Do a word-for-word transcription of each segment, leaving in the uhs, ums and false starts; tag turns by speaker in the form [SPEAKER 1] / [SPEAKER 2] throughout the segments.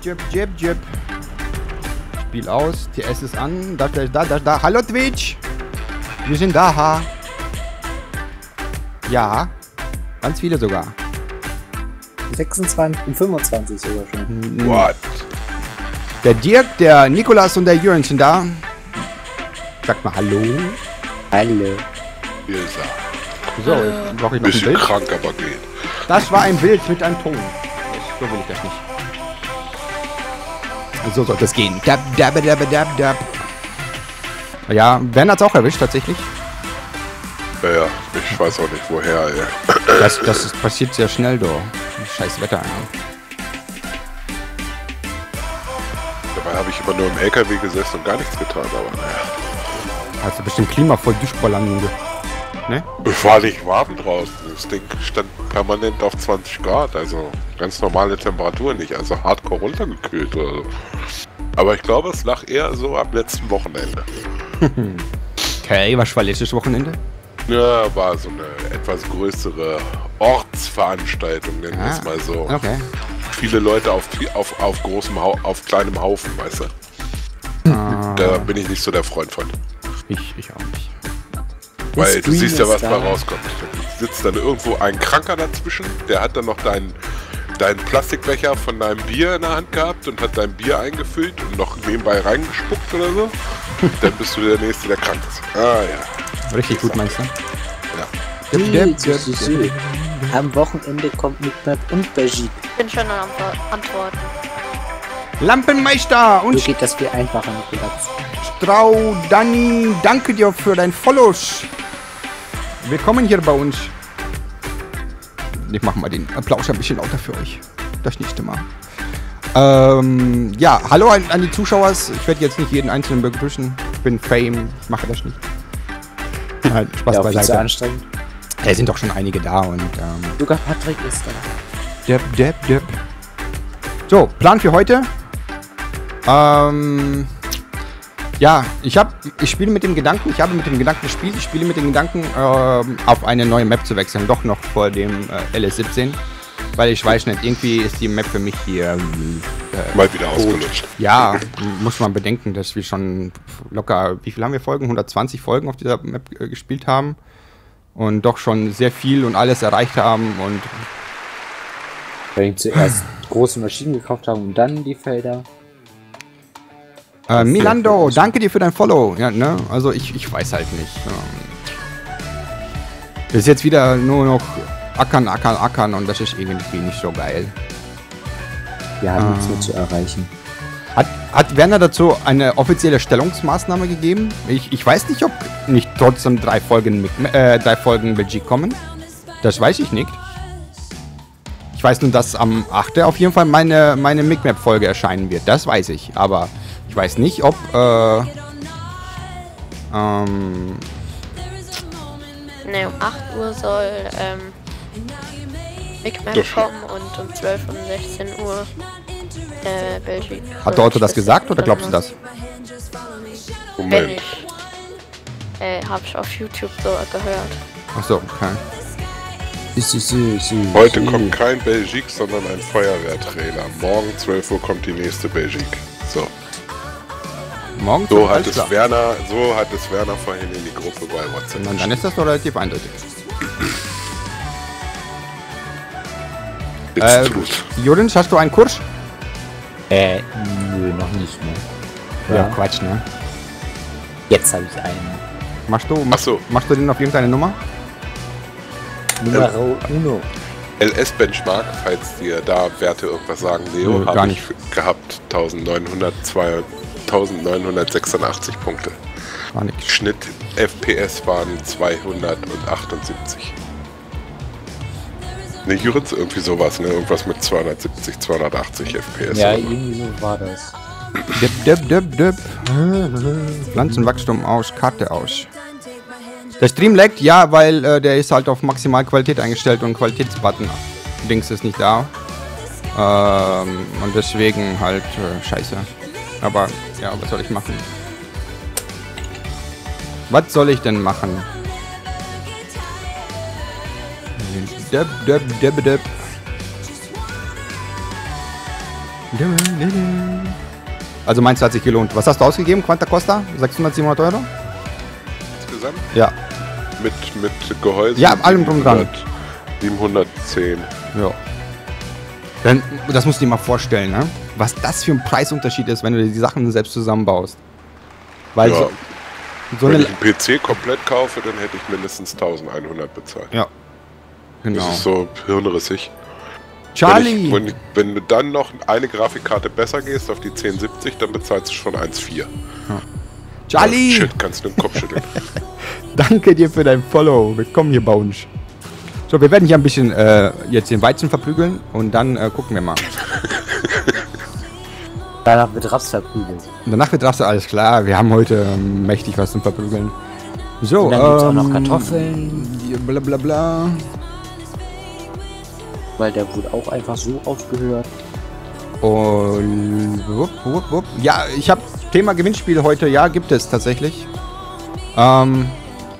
[SPEAKER 1] jip, jip, jip. Spiel aus, T S ist an. Da, da, da, da, da. Hallo Twitch! Wir sind da, ha. Ja. Ganz viele sogar.
[SPEAKER 2] sechsundzwanzig und fünfundzwanzig sogar schon.
[SPEAKER 1] What? Der Dirk, der Nikolas und der Jürgen sind da. Sagt mal Hallo.
[SPEAKER 2] Hallo.
[SPEAKER 3] Hier ist er.
[SPEAKER 1] So, jetzt brauche ich noch ein
[SPEAKER 3] Bisschen
[SPEAKER 1] Bild.
[SPEAKER 3] krank, aber geht.
[SPEAKER 1] Das war ein Bild mit einem Ton. So will ich das nicht. So sollte es gehen. Dab, dab, dab, dab, dab. Ja, Ben hat's auch erwischt, tatsächlich.
[SPEAKER 3] Ja, ja, ich weiß auch nicht woher, ey.
[SPEAKER 1] Das, das ist, passiert sehr schnell, du. Scheiß Wetter, ja.
[SPEAKER 3] Dabei habe ich immer nur im L K W gesessen und gar nichts getan, aber naja.
[SPEAKER 1] Hast du bestimmt Klima voll durchballern, Junge. Ne?
[SPEAKER 3] Es war nicht warm draußen. Das Ding stand permanent auf zwanzig Grad, also ganz normale Temperatur, nicht also hardcore runtergekühlt oder so. Aber ich glaube, es lag eher so am letzten Wochenende.
[SPEAKER 1] Okay, was war letztes Wochenende?
[SPEAKER 3] Ja, war so eine etwas größere Ortsveranstaltung, nennen wir
[SPEAKER 1] Ah,
[SPEAKER 3] es mal so.
[SPEAKER 1] Okay.
[SPEAKER 3] Viele Leute auf, auf, auf großem Hau auf kleinem Haufen, weißt du.
[SPEAKER 1] Ah,
[SPEAKER 3] Da bin ich nicht so der Freund von.
[SPEAKER 1] ich, ich auch nicht.
[SPEAKER 3] Weil
[SPEAKER 2] Der
[SPEAKER 3] du siehst ja,
[SPEAKER 2] Stream
[SPEAKER 3] was
[SPEAKER 2] ist
[SPEAKER 3] da
[SPEAKER 2] da.
[SPEAKER 3] rauskommt. Da sitzt dann irgendwo ein Kranker dazwischen, der hat dann noch deinen deinen Plastikbecher von deinem Bier in der Hand gehabt und hat dein Bier eingefüllt und noch nebenbei reingespuckt oder so. Dann bist du der Nächste, der krank ist. Ah ja.
[SPEAKER 1] Richtig gut, meinst du?
[SPEAKER 3] Ja.
[SPEAKER 1] Dip, dip,
[SPEAKER 2] Sü,
[SPEAKER 1] dip,
[SPEAKER 2] sü,
[SPEAKER 1] dip.
[SPEAKER 2] sü. Am Wochenende kommt Midmap und Belgique.
[SPEAKER 4] bin schon am Antwo- Antworten.
[SPEAKER 1] Lampenmeister
[SPEAKER 2] So
[SPEAKER 1] und
[SPEAKER 2] geht das viel einfacher, Nikolas.
[SPEAKER 1] Strau, Danny, danke dir für dein Follows. Willkommen hier bei uns. Ich mache mal den Applaus ein bisschen lauter für euch. Das nächste Mal. Ähm, ja, hallo an, an die Zuschauer. Ich werde jetzt nicht jeden Einzelnen begrüßen. Ich bin Fame, ich mache das nicht. Halt, Spaß
[SPEAKER 2] Ja, viel zu
[SPEAKER 1] beiseite.
[SPEAKER 2] anstrengend.
[SPEAKER 1] Es sind doch schon einige da und ähm,
[SPEAKER 2] Sogar Patrick ist da.
[SPEAKER 1] Depp, depp, depp. So, Plan für heute. Ähm, ja, ich habe, ich spiele mit dem Gedanken, ich habe mit dem Gedanken gespielt, ich spiele mit dem Gedanken, ähm, auf eine neue Map zu wechseln, doch noch vor dem äh, L S siebzehn, weil ich weiß nicht, irgendwie ist die Map für mich hier, äh,
[SPEAKER 3] Mal wieder ausgelutscht.
[SPEAKER 1] ja, muss man bedenken, dass wir schon locker, wie viel haben wir Folgen? hundertzwanzig Folgen auf dieser Map äh, gespielt haben und doch schon sehr viel und alles erreicht haben und
[SPEAKER 2] Weil wir zuerst große Maschinen gekauft haben und dann die Felder.
[SPEAKER 1] Äh, Milando, danke dir für dein Follow. Ja, ne? Also ich, ich weiß halt nicht. Ähm, das ist jetzt wieder nur noch ackern, ackern, ackern und das ist irgendwie nicht so geil.
[SPEAKER 2] Wir haben
[SPEAKER 1] Ah.
[SPEAKER 2] nichts mehr zu erreichen.
[SPEAKER 1] Hat, hat Werner dazu eine offizielle Stellungsmaßnahme gegeben? Ich, ich weiß nicht, ob nicht trotzdem drei Folgen, mit, äh, drei Folgen Belgique kommen. Das weiß ich nicht. Ich weiß nur, dass am achten auf jeden Fall meine, meine Micmap-Folge erscheinen wird. Das weiß ich. Aber ich weiß nicht, ob äh, ähm,
[SPEAKER 4] Ne, um acht Uhr soll ähm, Big Mac
[SPEAKER 3] Das-
[SPEAKER 4] kommen und um zwölf und sechzehn Uhr äh, Belgique.
[SPEAKER 1] hat der Otto das gesagt oder glaubst du das?
[SPEAKER 4] Wenn
[SPEAKER 3] Moment.
[SPEAKER 4] ich. Äh, hab ich auf YouTube so gehört.
[SPEAKER 1] Achso, okay.
[SPEAKER 2] Sü, sü, sü,
[SPEAKER 3] Heute
[SPEAKER 2] sü.
[SPEAKER 3] kommt kein Belgique, sondern ein Feuerwehrtrailer. Morgen zwölf Uhr kommt die nächste Belgique. So.
[SPEAKER 1] Morgen
[SPEAKER 3] So
[SPEAKER 1] zum
[SPEAKER 3] hat
[SPEAKER 1] Halbschlaf.
[SPEAKER 3] es Werner, so hat es Werner vorhin in die Gruppe bei WhatsApp.
[SPEAKER 1] Und dann ist das doch relativ eindeutig.
[SPEAKER 3] It's
[SPEAKER 1] Äh,
[SPEAKER 3] truth.
[SPEAKER 1] Jurins, hast du einen Kurs?
[SPEAKER 2] Äh, nö, noch nicht, ne?
[SPEAKER 1] Ja,
[SPEAKER 2] Ja.
[SPEAKER 1] Quatsch, ne?
[SPEAKER 2] Jetzt habe ich einen.
[SPEAKER 1] Machst du,
[SPEAKER 3] Ach
[SPEAKER 1] machst,
[SPEAKER 3] so.
[SPEAKER 1] machst du denn auf irgendeine Nummer?
[SPEAKER 2] Numero uno.
[SPEAKER 3] L S-Benchmark, falls dir da Werte irgendwas sagen, Leo,
[SPEAKER 1] Nö, gar
[SPEAKER 3] habe
[SPEAKER 1] nicht.
[SPEAKER 3] ich gehabt neunzehnhundertzwei neunzehnhundertsechsundachtzig Punkte.
[SPEAKER 1] Gar nichts.
[SPEAKER 3] Schnitt F P S waren zweihundertachtundsiebzig. Ne, Juritz, irgendwie sowas, ne? Irgendwas mit zweihundertsiebzig, zweihundertachtzig F P S.
[SPEAKER 2] Ja,
[SPEAKER 3] oder so.
[SPEAKER 2] irgendwie so war das.
[SPEAKER 1] Dip, dip, dip, dip. Pflanzenwachstum aus, Karte aus. Der Stream laggt, ja, weil äh, der ist halt auf Maximalqualität eingestellt und Qualitätsbutton Dings ist nicht da. Ähm, und deswegen halt äh, scheiße. Aber ja, was soll ich machen? Was soll ich denn machen? Dip, dip, dip, dip. Also meinst du, hat sich gelohnt. Was hast du ausgegeben, Quanta Costa? sechshundert, siebenhundert Euro?
[SPEAKER 3] Insgesamt?
[SPEAKER 1] Ja.
[SPEAKER 3] Mit, mit Gehäuse?
[SPEAKER 1] Ja, allem drum dran.
[SPEAKER 3] siebenhundertzehn.
[SPEAKER 1] Ja. Dann, das musst du dir mal vorstellen, ne? Was das für ein Preisunterschied ist, wenn du dir die Sachen selbst zusammenbaust. Weil
[SPEAKER 3] Ja.
[SPEAKER 1] so, so
[SPEAKER 3] Wenn
[SPEAKER 1] eine...
[SPEAKER 3] ich einen P C komplett kaufe, dann hätte ich mindestens eintausendeinhundert bezahlt.
[SPEAKER 1] Ja. Genau.
[SPEAKER 3] Das ist so hirnrissig.
[SPEAKER 1] Charlie!
[SPEAKER 3] Wenn, ich, wenn, wenn du dann noch eine Grafikkarte besser gehst, auf die zehn siebzig, dann bezahlst du schon eins Komma vier.
[SPEAKER 1] Charlie!
[SPEAKER 3] Shit, kannst du den Kopf schütteln.
[SPEAKER 1] Danke dir für dein Follow. Willkommen hier bei uns. So, wir werden hier ein bisschen äh, jetzt den Weizen verprügeln und dann äh, gucken wir mal.
[SPEAKER 2] Danach wird Raps verprügelt.
[SPEAKER 1] Und danach wird Rasse, alles klar. Wir haben heute ähm, mächtig was zum Verprügeln. So,
[SPEAKER 2] Und dann gibt's auch
[SPEAKER 1] ähm,
[SPEAKER 2] noch Kartoffeln.
[SPEAKER 1] Bla bla bla.
[SPEAKER 2] Weil der wurde auch einfach so aufgehört.
[SPEAKER 1] Und wupp, wupp, wupp. Ja, ich habe Thema Gewinnspiel heute. Ja, gibt es tatsächlich. Ähm,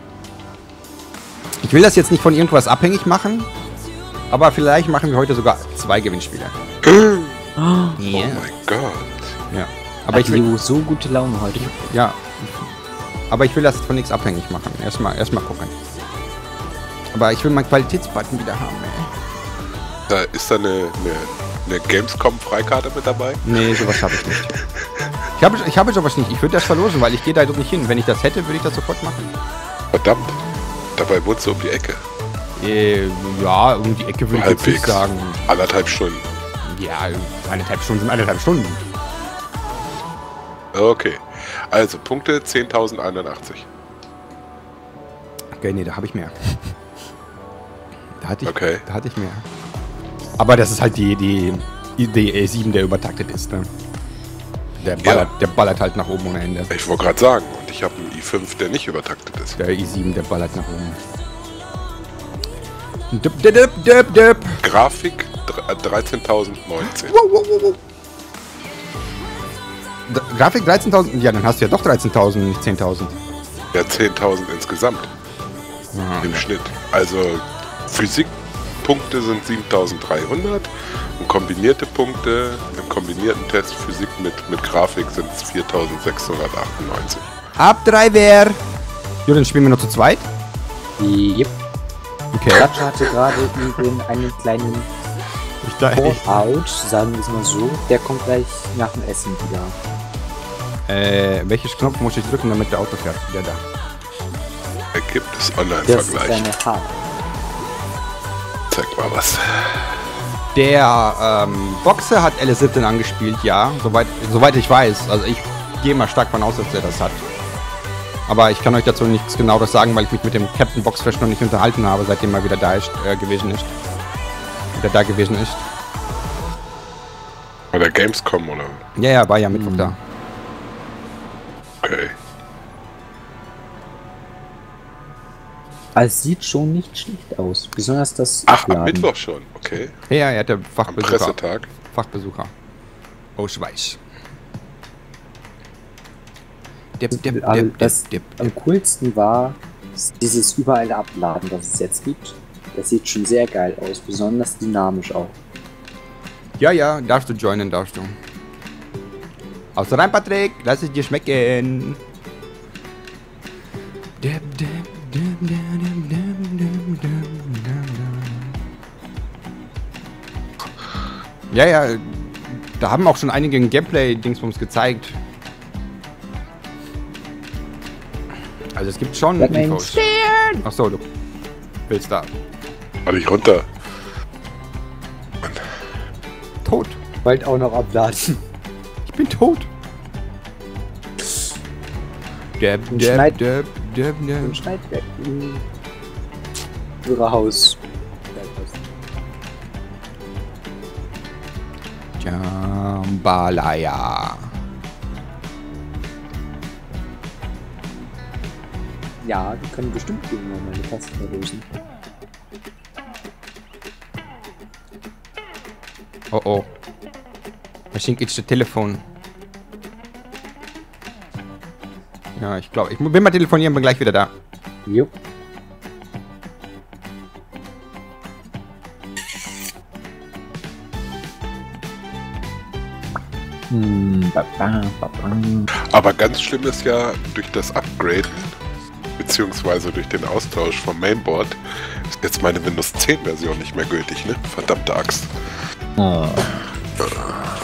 [SPEAKER 1] ich will das jetzt nicht von irgendwas abhängig machen, aber vielleicht machen wir heute sogar zwei Gewinnspiele.
[SPEAKER 2] Oh,
[SPEAKER 3] Oh mein Gott.
[SPEAKER 1] Ja, aber ich will,
[SPEAKER 2] Leo so gute Laune heute.
[SPEAKER 1] ja, aber ich will das von nichts abhängig machen. Erstmal, erstmal gucken. Aber ich will meinen Qualitätsbutton wieder haben. Ey.
[SPEAKER 3] Da ist da eine, eine, eine Gamescom-Freikarte mit dabei.
[SPEAKER 1] Nee, sowas habe ich nicht. Ich habe ich habe sowas nicht. Ich würde das verlosen, weil ich gehe da doch nicht hin. Wenn ich das hätte, würde ich das sofort machen.
[SPEAKER 3] Verdammt. Dabei wohnst du um die Ecke.
[SPEAKER 1] Äh, ja, um die Ecke würde ich jetzt nicht
[SPEAKER 3] Halbwegs.
[SPEAKER 1] sagen.
[SPEAKER 3] Anderthalb Stunden.
[SPEAKER 1] Ja, eineinhalb Stunden sind eineinhalb Stunden.
[SPEAKER 3] Okay. Also, Punkte zehntausendeinundachtzig.
[SPEAKER 1] Okay, nee, da habe ich mehr. Da hatte ich,
[SPEAKER 3] Okay.
[SPEAKER 1] da hatte ich mehr. Aber das ist halt die, die, die E sieben, der übertaktet ist, ne? Der ballert, der ballert halt nach oben ohne Ende.
[SPEAKER 3] Ich wollte gerade sagen, und ich habe einen i fünf, der nicht übertaktet ist.
[SPEAKER 1] Der i sieben, der ballert nach oben. Dip, dip, dip, dip, dip.
[SPEAKER 3] Grafik dreizehntausendneunzehn.
[SPEAKER 1] Wow, wow, wow, wow. D- Grafik dreizehntausend? Ja, dann hast du ja doch dreizehntausend, nicht zehntausend.
[SPEAKER 3] Ja, zehntausend insgesamt
[SPEAKER 1] Ah,
[SPEAKER 3] im Schnitt. Also Physikpunkte sind siebentausenddreihundert und kombinierte Punkte im kombinierten Test Physik mit, mit Grafik sind es viertausendsechshundertachtundneunzig.
[SPEAKER 1] Ab drei wer. Jo, dann spielen wir noch zu zweit.
[SPEAKER 2] Yep.
[SPEAKER 1] Okay.
[SPEAKER 2] Klatsch hatte gerade eben einen kleinen
[SPEAKER 1] Ich da, ich,
[SPEAKER 2] Fallout, sagen wir es mal so. Der kommt gleich nach dem Essen wieder.
[SPEAKER 1] äh, welches Knopf muss ich drücken, damit der Auto fährt? Der da.
[SPEAKER 3] Da gibt es
[SPEAKER 2] Das ist
[SPEAKER 3] Online-Vergleich.
[SPEAKER 2] eine Haar.
[SPEAKER 3] Zeig mal was.
[SPEAKER 1] Der ähm, Boxer hat L S siebzehn angespielt, ja, soweit, soweit ich weiß. Also ich gehe mal stark von aus, dass er das hat. Aber ich kann euch dazu nichts genaueres sagen, weil ich mich mit dem Captain Boxfresh noch nicht unterhalten habe, seitdem er wieder da ist, äh, gewesen ist. Wieder da gewesen ist.
[SPEAKER 3] Bei der Gamescom oder?
[SPEAKER 1] Ja, ja, war ja Mittwoch da.
[SPEAKER 3] Okay.
[SPEAKER 2] Also es sieht schon nicht schlecht aus. Besonders das
[SPEAKER 3] Ach, am
[SPEAKER 2] Abladen.
[SPEAKER 3] Mittwoch schon. Okay.
[SPEAKER 1] Ja, ja, er hatte
[SPEAKER 3] Am
[SPEAKER 1] Fachbesucher.
[SPEAKER 3] Pressetag.
[SPEAKER 1] Fachbesucher. Oh, Schweiß. Dip, dip,
[SPEAKER 2] Also
[SPEAKER 1] dip,
[SPEAKER 2] das
[SPEAKER 1] dip, dip,
[SPEAKER 2] am
[SPEAKER 1] dip.
[SPEAKER 2] coolsten war dieses überall Abladen, das es jetzt gibt. Das sieht schon sehr geil aus, besonders dynamisch auch.
[SPEAKER 1] Ja, ja, darfst du joinen, darfst du. Aus rein, Patrick, lass es dir schmecken. Dip, dip, dip, dip, dip, dip, dip, dip, dip. Ja, ja, da haben auch schon einige ein Gameplay-Dingsbums gezeigt. Also es gibt schon
[SPEAKER 2] Batman.
[SPEAKER 1] Infos. Achso, du willst da.
[SPEAKER 3] War nicht runter.
[SPEAKER 1] Tot.
[SPEAKER 2] Bald auch noch abladen.
[SPEAKER 1] Ich bin tot. Dab,
[SPEAKER 2] Und
[SPEAKER 1] dab,
[SPEAKER 2] schneid-
[SPEAKER 1] dab, dab, dab.
[SPEAKER 2] Und Schneidwerk. Ihre Haus.
[SPEAKER 1] Jambalaya.
[SPEAKER 2] Ja, wir können bestimmt irgendwann mal eine Taste verlösen.
[SPEAKER 1] Oh oh. I think it's the Telefon. Ja, ich glaube, ich bin mal telefonieren, bin gleich wieder da.
[SPEAKER 2] Jupp. Hm, ba, ba, ba, ba.
[SPEAKER 3] Aber ganz schlimm ist ja, durch das Upgraden, beziehungsweise durch den Austausch vom Mainboard, ist jetzt meine Windows zehn Version nicht mehr gültig, ne? Verdammte Axt.
[SPEAKER 2] Oh.